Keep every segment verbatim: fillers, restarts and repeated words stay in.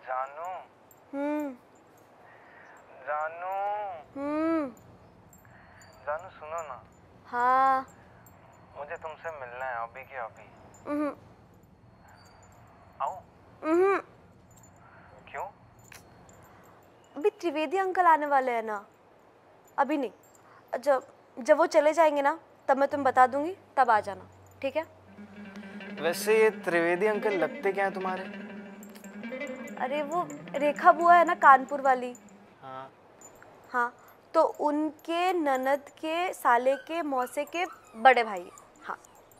जानू। हम्म जानू। हम्म जानू सुनो ना। हाँ। मुझे तुमसे मिलना है अभी के अभी। हम्म आओ। हम्म क्यों? अभी त्रिवेदी अंकल आने वाले हैं ना, अभी नहीं। जब जब वो चले जाएंगे ना तब मैं तुम्हें बता दूंगी, तब आ जाना, ठीक है? वैसे ये त्रिवेदी अंकल लगते क्या हैं तुम्हारे? अरे वो रेखा बुआ है ना, कानपुर वाली। हाँ हाँ, तो उनके ननद के साले के मौसे के बड़े भाई। हाँ।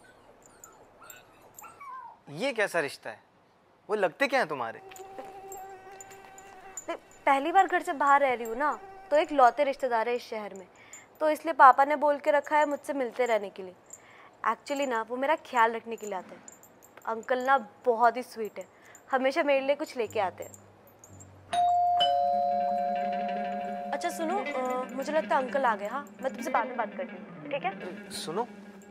ये कैसा रिश्ता है? वो लगते क्या हैं तुम्हारे? पहली बार घर से बाहर रह रही हूँ ना, तो एक लौते रिश्तेदार है इस शहर में, तो इसलिए पापा ने बोल के रखा है मुझसे मिलते रहने के लिए। एक्चुअली ना वो मेरा ख्याल रखने के लिए आते हैं। अंकल ना बहुत ही स्वीट है, हमेशा मेरे लिए कुछ लेके आते हैं। अच्छा सुनो, आ, मुझे लगता है अंकल आ गए। हाँ, मैं तुमसे बाद में बात करती हूँ, ठीक है? सुनो,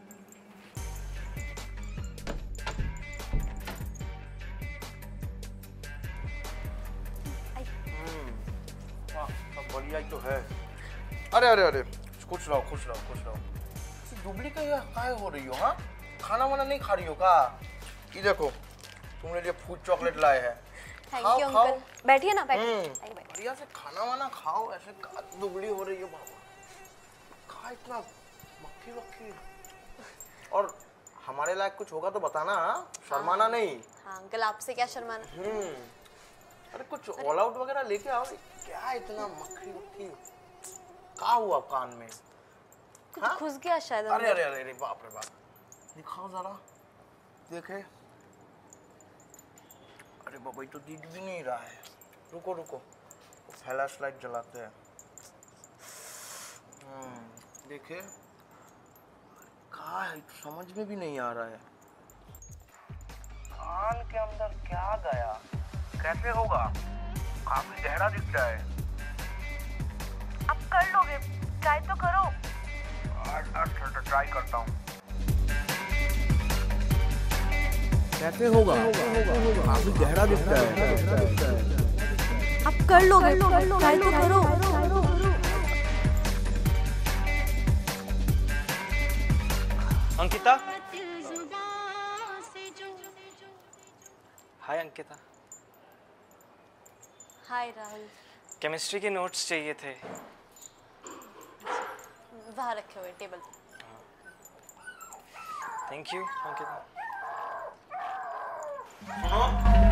बढ़िया ही तो है। अरे अरे अरे खुश रहो खुश रहो खुश रहो। दुबली का यह काहे हो रही हो? हाँ, खाना वाना नहीं खा रही हो का? ये देखो तुमने लिए फूड चॉकलेट लाए हैं। Thank you uncle. बैठिए ना, बैठिए। बढ़िया से खाना वाना खाओ, ऐसे दुबली हो रही हो बाबा। खा इतना मक्खी वक्खी। और हमारे लायक कुछ होगा तो बताना, शर्माना नहीं। हाँ अंकल, आपसे क्या शर्माना। हम्म अरे कुछ ऑल आउट वगैरह लेके आओ। क्या इतना मक्खी वक्खी? क्या हुआ कान में? कुछ घुस गया शायद। अरे अरे अरे अरे बाप रे बाप, दिखाओ जरा, देखे। अरे बाबा ये तो दिख भी नहीं रहा है। रुको रुको, फ्लैश लाइट जलाते हैं। हम्म देखे, कहाँ है तो समझ में भी नहीं आ रहा है। कान के अंदर क्या गया? कैसे होगा? काफी गहरा दिख रहा है। अब कर लोगे, ट्राई तो करो। ट्राई करता हूँ। कैसे होगा? काफी गहरा दिख रहा है। अब कर लोगे, ट्राई तो करो। Ankita. Hi Ankita. Hi Rahul. Chemistry के नोट्स चाहिए थे। वहाँ रखे हुए टेबल पे। Thank you Ankita. सुनो